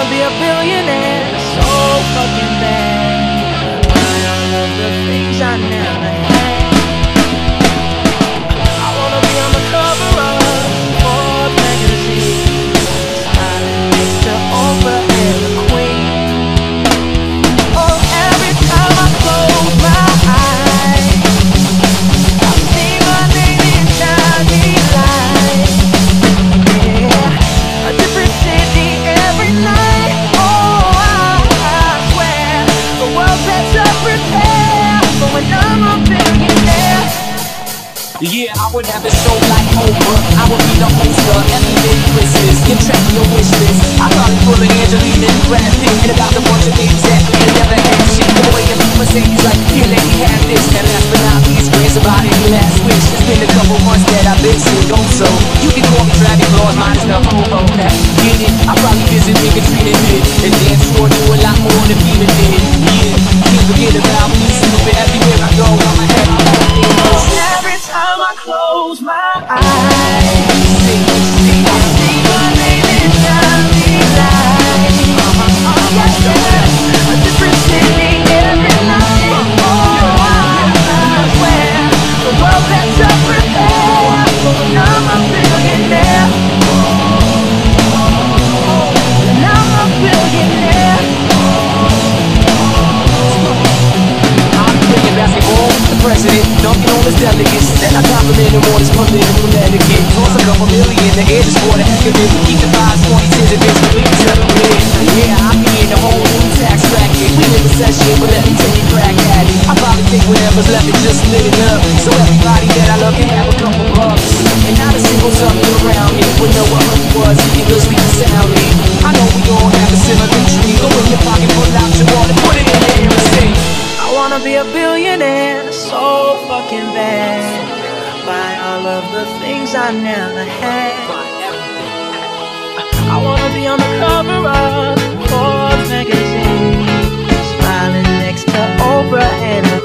wanna be a billionaire so fucking bad. Buy all of the things I never had. I wanna be on the cover of Forbes magazine, smiling next to Oprah and the Queen. Oh, every time I close my eyes, I see my name in shining lights. Yeah, a different city every night. Oh, I swear the world better prepare for when I'm a billionaire. Yeah, I would have it so like Oprah. I would be the host of every big Christmas. Give track your wish list. I probably pull an Angelina and Brad Pitt and about a bunch of things that we never had. Shit, the way of Mercedes like, here, let me have this. And last but not least, grants about any last wish. It's been a couple months that I've been single, so you can call me Travis Lord, minus the homo. Get it? I probably visit me Katrina did, and damn sure do a lot more than Peter did. Yeah, can't forget about me. Stupid everywhere I go, I'ma have my own thing. Every time I close my eyes, I see my name in shining lights. Yes, yes, a different city every night. Oh, I swear the world better prepare for when I'm a billionaire. When I'm a billionaire. I'm playing basketball, the president, dunking on his delegates. Then I compliment him on his political etiquette. Toss a couple million, the air just for the heck of it. Keep the 520s in the bitch, please let him live. Yeah, I be in the whole new tax bracket. We in recession, but let me take a crack at it. I probably take whatever's left and just split it up, so everybody that I love can have a couple bucks. And not a single something around me would know what money was, you could sleep soundly. I know we all have a similar dream. Go in your pocket, pull out your wallet, put it in the air and sing. I wanna be a billionaire so fucking bad. Buy all of the things I never had. I wanna be on the cover of Forbes magazine, smiling next to Oprah and